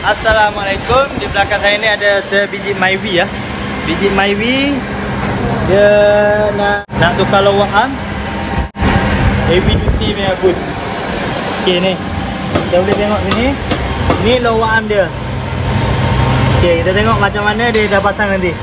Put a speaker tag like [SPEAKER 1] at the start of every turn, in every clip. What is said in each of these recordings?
[SPEAKER 1] Assalamualaikum. Di belakang saya ni ada sebiji Myvi ya. Biji Myvi dia nak tukar lower arm heavy duty punya boot. Okey ni. Kita boleh tengok sini. Ni lower arm dia. Okey, kita tengok macam mana dia dah pasang nanti.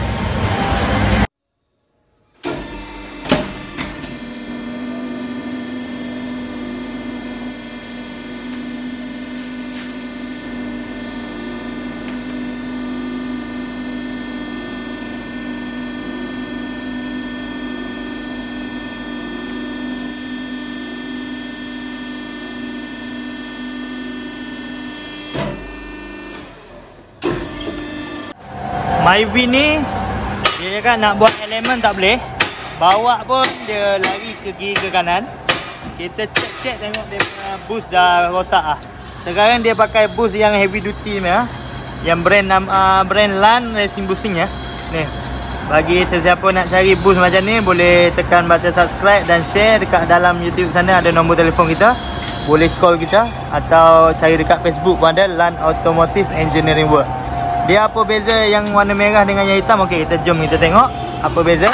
[SPEAKER 1] Myvi ni dia kan nak buat elemen tak boleh. Bawa pun dia lari ke kiri ke kanan. Kita check tengok dia punya boost dah rosak ah. Sekarang dia pakai boost yang heavy duty ni ah. Yang brand LAN Racing Boosting ya. Ni. Bagi sesiapa nak cari boost macam ni boleh tekan button subscribe dan share dekat dalam YouTube sana ada nombor telefon kita. Boleh call kita atau cari dekat Facebook pun ada LAN Automotive Engineering World. Dia apa beza yang warna merah dengan yang hitam? Okey, jom kita tengok apa beza.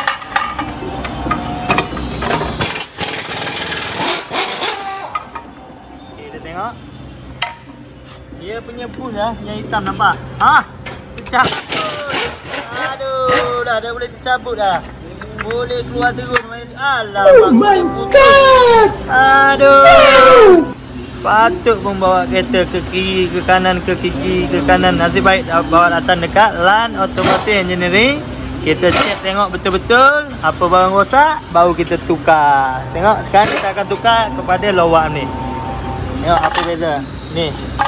[SPEAKER 1] Okey, kita tengok. Dia punya boost lah, yang hitam nampak? Tercabut. Aduh, dah boleh tercabut dah. Boleh keluar terus. Alamak. Oh my god. Aduh. Patut pun bawa kereta ke kiri, ke kanan, ke kiri, ke kanan. Nasib baik bawa datang dekat LAN Automotive Engineering. Kita check tengok betul-betul apa barang rosak, baru kita tukar. Tengok sekarang kita akan tukar kepada lower arm ni. Tengok apa beza. Ni.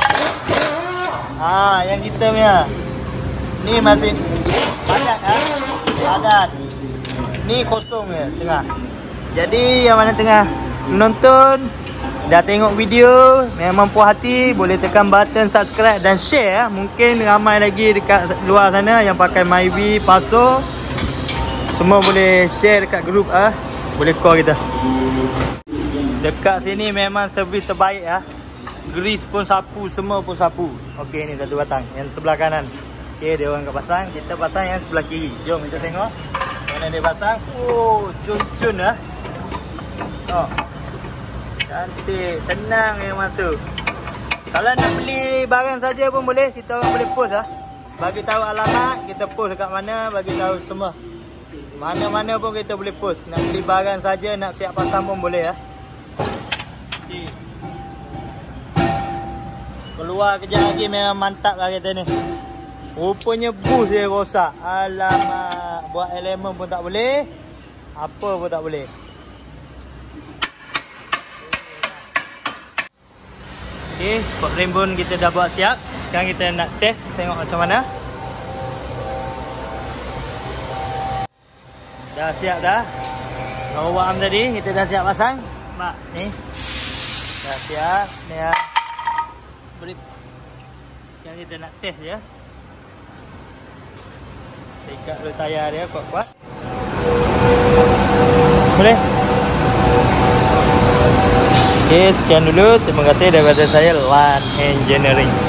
[SPEAKER 1] Yang kita punya. Ni masih padat padat. Ni kosong je tengah. Jadi yang mana tengah menonton dah tengok video, memang puas hati, boleh tekan button subscribe dan share. Mungkin ramai lagi dekat luar sana yang pakai Myvi, Paso. Semua boleh share dekat grup boleh call kita. Dekat sini memang servis terbaik Grease pun sapu, semua pun sapu. Okey, ni satu batang yang sebelah kanan. Okey, dia orang akan pasang, kita pasang yang sebelah kiri. Jom kita tengok mana dia pasang. Oh, cun-cun cantik, senang yang masuk. Kalau nak beli barang saja pun boleh, kita orang boleh post bagi tahu alamat, kita post dekat mana, bagi tahu semua. Mana-mana pun kita boleh post. Nak beli barang saja, nak siap pasang pun boleh Okay. Keluar kejap lagi memang mantap lah kereta ni. Rupanya boost dia rosak. Alamak, buat elemen pun tak boleh, apa pun tak boleh. Okay, spot rainbow kita dah buat siap. Sekarang kita nak test, tengok macam mana. Dah siap dah. Lower arm tadi kita dah siap pasang. Mak, ni. Dah siap. Ni beri. Sekarang kita nak test je. Ikat dulu tayar dia kuat-kuat. Boleh? Okay, sekian dulu. Terima kasih daripada saya LAN Engineering.